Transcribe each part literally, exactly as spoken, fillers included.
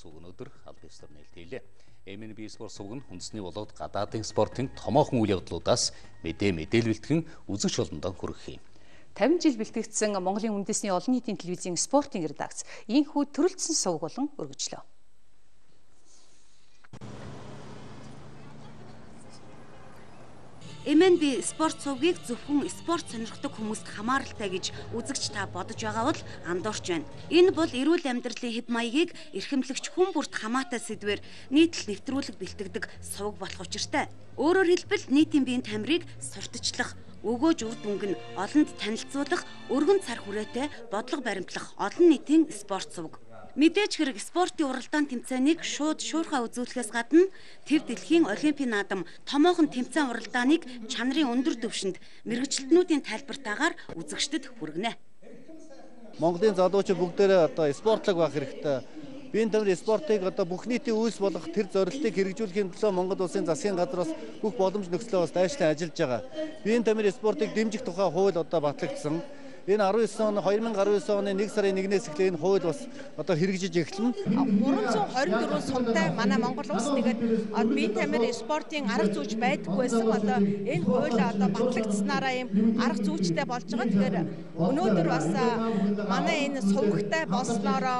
сувг өнөөдөр албан ёсоор нээлттэй. эм эн би спорт сувг нь үндэсний болоод гадаадын спортын томоохон үйл явдлуудаас мэдээ мэдээлэл бэлтгэн үзэгч олондоо хүргэх юм. тавин жил бэлтгэгдсэн Монголын үндэсний олон нийтийн телевизийн спортын редакц ийхүү төрөлцсөн сувг болон өргөжлөө. эм эн би спорт сувгийг зөвхөн спорт сонирхдаг хүмүүст хамааралтай гэж үзэгч та бодож байгаа бол андуурч байна. Энэ бол эрүүл амьдралын хэв маягийг эрхэмлэгч хүн бүрт хамаатай сэдвээр нийтлэл нэвтрүүлэг бэлтгэдэг сувг болох учиртай. Өөрөөр хэлбэл нийтийн биеийн тамирыг сурталчлах, өгөөж үр дүнг нь олонд танилцуулах, өргөн цар хүрээтэй бодлого баримтлах олон нийтийн спорт сувг. Мэдээж хэрэг спортын уралдаан тэмцээнийг шууд шуурхай үзүүлэхээс гадна төв дэлхийн олимпийн наадам томоохон тэмцээн уралдааныг чанарын өндөр түвшинд мэргэжилтнүүдийн тайлбартаагаар үзэгчдэд хүргэнэ. Монголын залуучууд бүгдээрээ одоо спортлог байх хэрэгтэй. Биеийн тамир спортыг одоо бүх нийтийн үйлс болгох тэр зорилтыг хэрэгжүүлэхийн төлөө Монгол улсын засгийн газраас бүх боломж нөхцөлөөс дайшлан ажиллаж байгаа. Биеийн тамир спортыг дэмжих тухай хууль одоо батлагдсан. Энэ арван девять он две тысячи девятнадцать оны нэг сарын нэгнээс эхлээ энэ хууль бас одоо хэрэгжиж эхэлнэ. гурван зуун хорин дөрвөн сумтай манай Монгол улс тэгээд биеийн тамир спортын арга зүйч байдаггүйсэн одоо энэ хууль одоо батлагдсанараа юм арга зүйчтэй болж байгаа. Тэгэхээр өнөөдөр бас манай энэ сувгтай болсноороо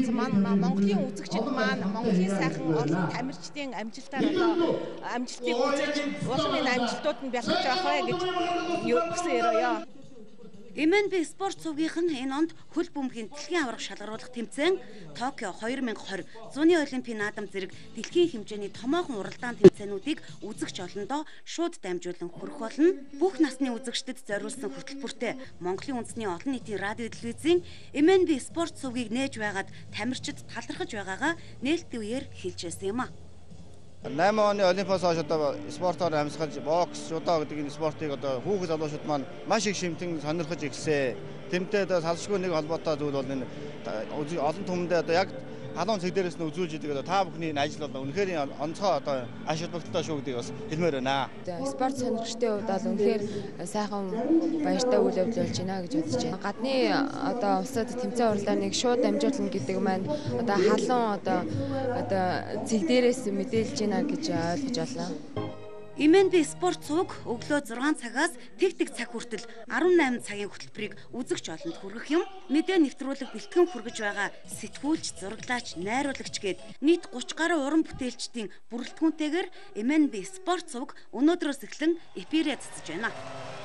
Монголын үзэгчид маань Монголын сайхан олон тамирчдын амжилтаар одоо амжилтыг үзэж улам энэ амжилтууд нь бэлтгэж авах гэж хүсэн өрөөё. эм эн би спорт сувгийнх нь энэ онд хөл бөмбөгийн дэлхийн аварга шалгаруулах тэмцээн Токио две тысячи двадцать зуны олимпийн наадам зэрэг дэлхийн хэмжээний томоохон уралдаан тэмцээнүүдийг үзэгч олондоо шууд дамжуулан хүргэх болно. Бүх насны үзэгчдэд зориулсан хөтөлбөртэй Монголын үндэсний олон нийтийн радио телевизийн эм эн би спорт сувгийг нээж байгаад тамирчид талархаж байгаагаа нээлттэй үеэр хэлжсэн юм а. найман оны Олимпиас хойш одоо спортоор амьсгалж бокс, жудо гэдэг энэ спортыг одоо хүүхэд залуучууд маань маш их шимтэн сонирхож ирсэн. Тэмтэй одоо салшгүй нэг холбоотой зүйл бол энэ олон түмэндээ одоо яг халуун цэг дээрээс нь үзүүлж идэг одоо та бүхний энэ ажил бол үнэхээр онцгой одоо аш холбогдолтой шүү гэдгийг бас хэлмээр байна. Спорт сонирхчдын хувьд бол үнэхээр сайхан баяртай үйл явдал болж байна гэж бодож байна. Гадны одоо улсад тэмцээн уралдааныг шууд дамжуулна гэдэг маань одоо халуун одоо одоо цэг дээрээс мэдээлж байна гэж ойлгож байна. эм эн би спорт сувг өглөө зургаан цагаас тэг тэг цаг хүртэл арван найман цагийн хөтөлбөрийг үзэгч олонд хүргэх юм. Мэдээ нэвтрүүлэг бэлтгэн хүргэж байгаа сэтгүүлч, зураглаач, найруулагч гээд нийт гуч гаруй уран бүтээлчдийн бүрэлдэхүүнтэйгээр эм эн би спорт сувг өнөөдрөөс эхлэн эфирээ цэцэж байна.